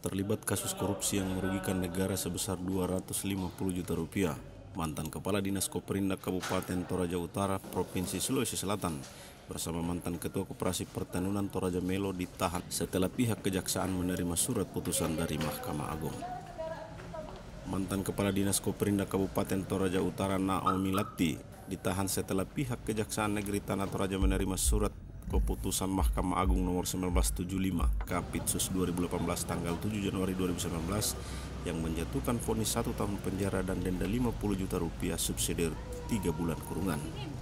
terlibat kasus korupsi yang merugikan negara sebesar 250 juta rupiah. Mantan Kepala Dinas Koperindak Kabupaten Toraja Utara, Provinsi Sulawesi Selatan, bersama mantan Ketua Koperasi Pertenunan Toraja Melo ditahan setelah pihak kejaksaan menerima surat putusan dari Mahkamah Agung. Mantan Kepala Dinas Koperindak Kabupaten Toraja Utara, Naomi Latti, ditahan setelah pihak Kejaksaan Negeri Tanah Toraja menerima surat keputusan Mahkamah Agung nomor 1975 Kapitsus 2018 tanggal 7 Januari 2019 yang menjatuhkan vonis 1 tahun penjara dan denda 50 juta rupiah subsidi 3 bulan kurungan.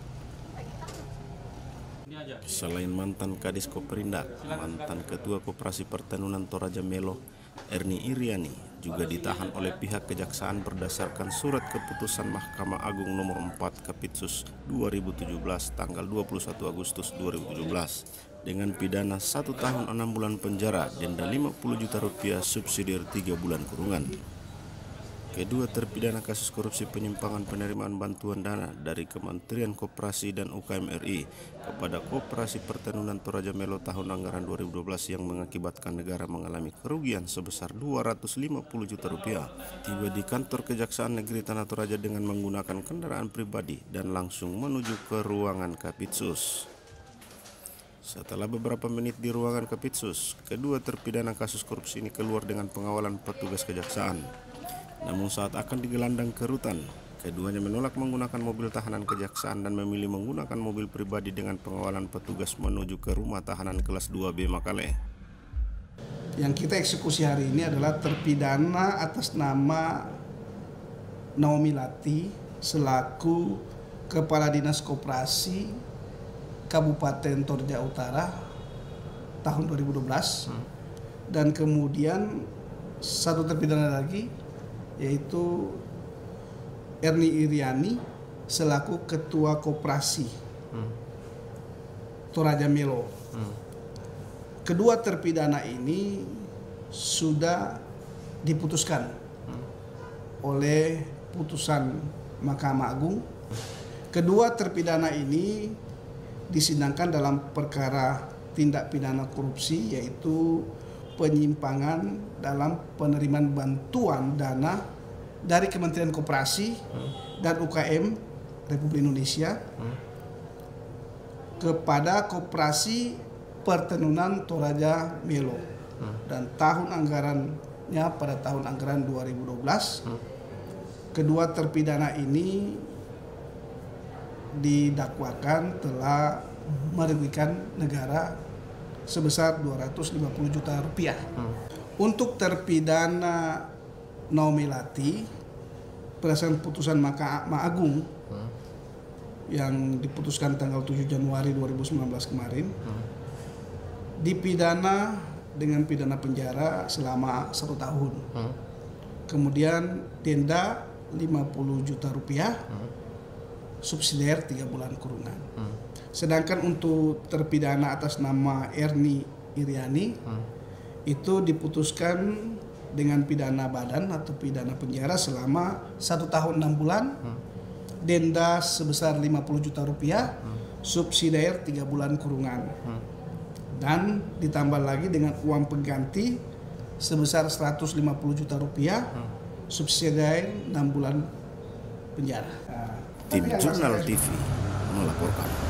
Selain mantan Kadis Koperindak, mantan Ketua Koperasi Pertenunan Toraja Melo, Erni Iriani, juga ditahan oleh pihak kejaksaan berdasarkan surat keputusan Mahkamah Agung nomor 4 Kapitsus 2017 tanggal 21 Agustus 2017 dengan pidana 1 tahun 6 bulan penjara, denda 50 juta rupiah subsidi 3 bulan kurungan. Kedua terpidana kasus korupsi penyimpangan penerimaan bantuan dana dari Kementerian Koperasi dan UKM RI kepada Koperasi Pertenunan Toraja Melo tahun anggaran 2012 yang mengakibatkan negara mengalami kerugian sebesar 250 juta rupiah tiba di kantor Kejaksaan Negeri Tanah Toraja dengan menggunakan kendaraan pribadi dan langsung menuju ke ruangan Kapitsus. Setelah beberapa menit di ruangan Kapitsus, kedua terpidana kasus korupsi ini keluar dengan pengawalan petugas kejaksaan. Namun saat akan digelandang ke rutan, keduanya menolak menggunakan mobil tahanan kejaksaan dan memilih menggunakan mobil pribadi dengan pengawalan petugas menuju ke rumah tahanan kelas 2B Makale. Yang kita eksekusi hari ini adalah terpidana atas nama Naomi Latti selaku Kepala Dinas Koperasi Kabupaten Toraja Utara tahun 2012 dan kemudian satu terpidana lagi yaitu Erni Iriani selaku Ketua Koperasi Toraja Melo. Kedua terpidana ini sudah diputuskan oleh putusan Mahkamah Agung. Kedua terpidana ini disidangkan dalam perkara tindak pidana korupsi yaitu penyimpangan dalam penerimaan bantuan dana dari Kementerian Koperasi dan UKM Republik Indonesia kepada Koperasi Pertenunan Toraja Melo dan tahun anggarannya pada tahun anggaran 2012. Kedua terpidana ini didakwakan telah merugikan negara sebesar 250 juta rupiah. Untuk terpidana Naomi Latti berdasarkan putusan Mahkamah Agung yang diputuskan tanggal 7 Januari 2019 kemarin, dipidana dengan pidana penjara selama 1 tahun. Kemudian denda 50 juta rupiah, subsidiar 3 bulan kurungan. Sedangkan untuk terpidana atas nama Erni Iriani itu diputuskan dengan pidana badan atau pidana penjara selama 1 tahun 6 bulan, denda sebesar 50 juta rupiah, subsidiar 3 bulan kurungan, dan ditambah lagi dengan uang pengganti sebesar 150 juta rupiah, subsidiar 6 bulan penjara. Tim Jurnal TV melaporkan.